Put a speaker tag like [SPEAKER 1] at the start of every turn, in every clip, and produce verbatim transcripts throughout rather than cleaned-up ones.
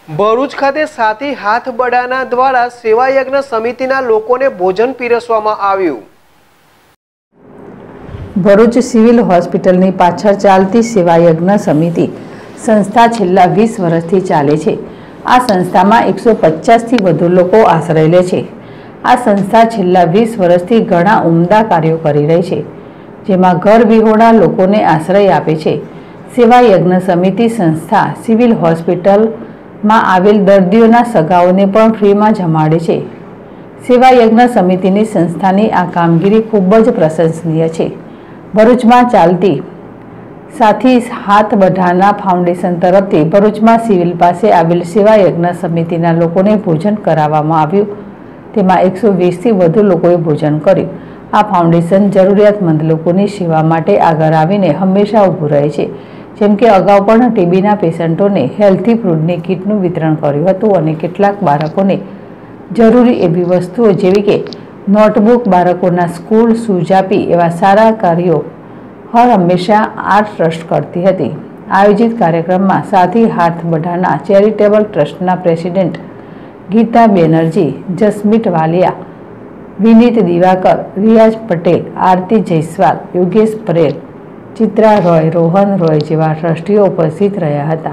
[SPEAKER 1] ભરૂચ ખાતે સાથી હાથ બડાના દ્વારા સેવા યજ્ઞ સમિતિના લોકોને ભોજન પીરસવામાં આવ્યું।
[SPEAKER 2] ભરૂચ સિવિલ હોસ્પિટલની પાછળ ચાલતી સેવા યજ્ઞ સમિતિ સંસ્થા છેલ્લા વીસ વર્ષથી ચાલે છે। આ સંસ્થામાં એકસો પચાસથી વધુ લોકો આશ્રય લે છે। આ સંસ્થા છેલ્લા વીસ વર્ષથી ઘણા ઉમદા કાર્યો કરી રહી છે, જેમાં ઘર વિહોણા લોકોને આશ્રય આપે છે। સેવા યજ્ઞ સમિતિ સંસ્થા સિવિલ હોસ્પિટલમાં આવેલ દર્દીઓના સગાઓને પણ ફ્રીમાં જમાડે છે। સેવા યજ્ઞ સમિતિની સંસ્થાની આ કામગીરી ખૂબ જ પ્રશંસનીય છે। ભરૂચમાં ચાલતી સાથી હાથ બઢાના ફાઉન્ડેશન તરફથી ભરૂચમાં સિવિલ પાસે આવેલ સેવા યજ્ઞ સમિતિના લોકોને ભોજન કરાવવામાં આવ્યું। તેમાં એકસો વીસથી વધુ લોકોએ ભોજન કર્યું। આ ફાઉન્ડેશન જરૂરિયાતમંદ લોકોની સેવા માટે આગળ આવીને હંમેશા ઊભું રહે છે। જેમ કે અગાઉ પણ ટીબીના પેશન્ટોને હેલ્થી ફૂડની કીટનું વિતરણ કર્યું હતું અને કેટલાક બાળકોને જરૂરી એવી વસ્તુઓ જેવી કે નોટબુક, બાળકોના સ્કૂલ શૂઝ આપી એવા સારા કાર્યો હર હંમેશા આ ટ્રસ્ટ કરતી હતી। આયોજિત કાર્યક્રમમાં સાથી હાથ બઢાના ચેરિટેબલ ટ્રસ્ટના પ્રેસિડેન્ટ ગીતા બેનર્જી, જસમીત વાલિયા, વિનીત દિવાકર, રિયાઝ પટેલ, આરતી જયસ્વાલ, યોગેશ પટેલ, ચિત્રા રોય, રોહન રોય જેવા ટ્રસ્ટીઓ ઉપસ્થિત રહ્યા હતા।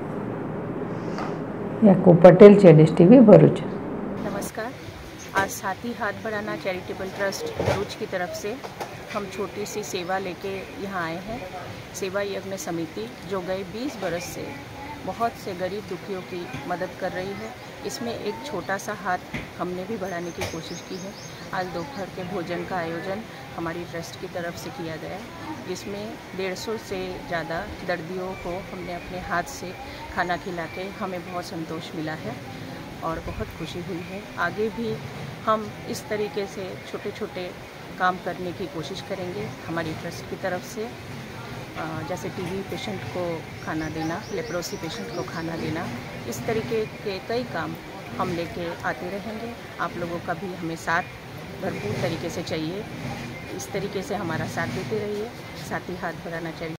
[SPEAKER 2] યાકુબ પટેલ, જેડેશ ટીવી, भरूच।
[SPEAKER 3] नमस्कार। आज साथी हाथ बढ़ाना चैरिटेबल ट्रस्ट भरूच की तरफ से हम छोटी सी सेवा लेके यहाँ आए हैं। सेवा यज्ञ समिति जो गए बीस बरस से बहुत से गरीब दुखियों की मदद कर रही है, इसमें एक छोटा सा हाथ हमने भी बढ़ाने की कोशिश की है। आज दोपहर के भोजन का आयोजन हमारी ट्रस्ट की तरफ से किया गया, जिसमें डेढ़ सौ से ज़्यादा दर्दियों को हमने अपने हाथ से खाना खिला के हमें बहुत संतोष मिला है और बहुत खुशी हुई है। आगे भी हम इस तरीके से छोटे छोटे काम करने की कोशिश करेंगे। हमारी ट्रस्ट की तरफ से जैसे टीबी पेशेंट को खाना देना, लेप्रोसी पेशेंट को खाना देना, इस तरीके के कई काम हम लेके आते रहेंगे। आप लोगों का भी हमें साथ भरपूर तरीके से चाहिए। इस तरीके से हमारा साथ देते रहिए। साथी हाथ बढ़ाना चाहिए।